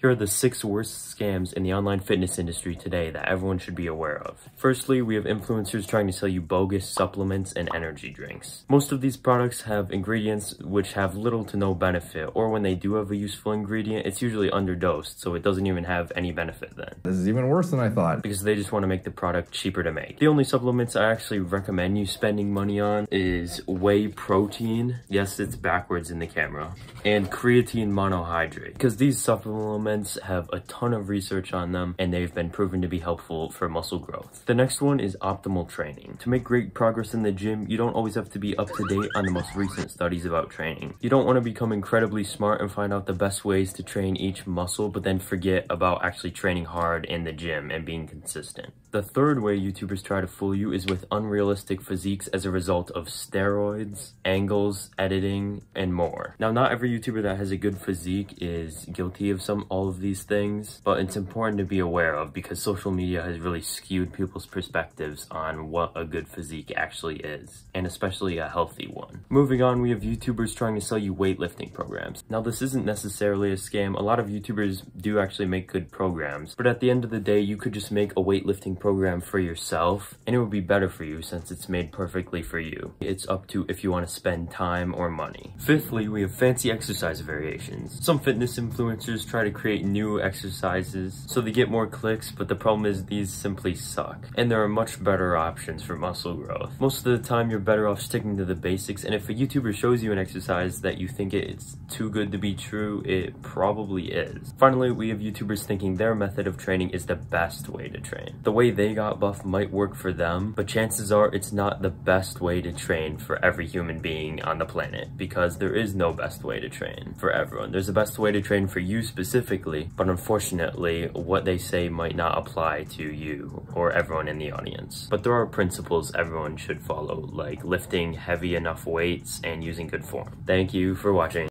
Here are the 6 worst scams in the online fitness industry today that everyone should be aware of. Firstly, we have influencers trying to sell you bogus supplements and energy drinks. Most of these products have ingredients which have little to no benefit, or when they do have a useful ingredient, it's usually underdosed, so it doesn't even have any benefit then. This is even worse than I thought. Because they just want to make the product cheaper to make. The only supplements I actually recommend you spending money on is whey protein. Yes, it's backwards in the camera. And creatine monohydrate. Because these supplements have a ton of research on them and they've been proven to be helpful for muscle growth. The next one is optimal training. To make great progress in the gym, you don't always have to be up to date on the most recent studies about training. You don't want to become incredibly smart and find out the best ways to train each muscle, but then forget about actually training hard in the gym and being consistent. The third way YouTubers try to fool you is with unrealistic physiques as a result of steroids, angles, editing, and more. Now, not every YouTuber that has a good physique is guilty of all of these things, but it's important to be aware of because social media has really skewed people's perspectives on what a good physique actually is, and especially a healthy one. Moving on, we have YouTubers trying to sell you weightlifting programs. Now, this isn't necessarily a scam. A lot of YouTubers do actually make good programs, but at the end of the day, you could just make a weightlifting program for yourself and it would be better for you since it's made perfectly for you. It's up to if you want to spend time or money. Fifthly, we have fancy exercise variations. Some fitness influencers try to create new exercises so they get more clicks, but the problem is these simply suck. And there are much better options for muscle growth. Most of the time, you're better off sticking to the basics, and if a YouTuber shows you an exercise that you think it's too good to be true, it probably is. Finally, we have YouTubers thinking their method of training is the best way to train. The way they got buff might work for them, but chances are it's not the best way to train for every human being on the planet, because there is no best way to train for everyone. There's a best way to train for you specifically, but unfortunately, what they say might not apply to you or everyone in the audience. But there are principles everyone should follow, like lifting heavy enough weights and using good form. Thank you for watching.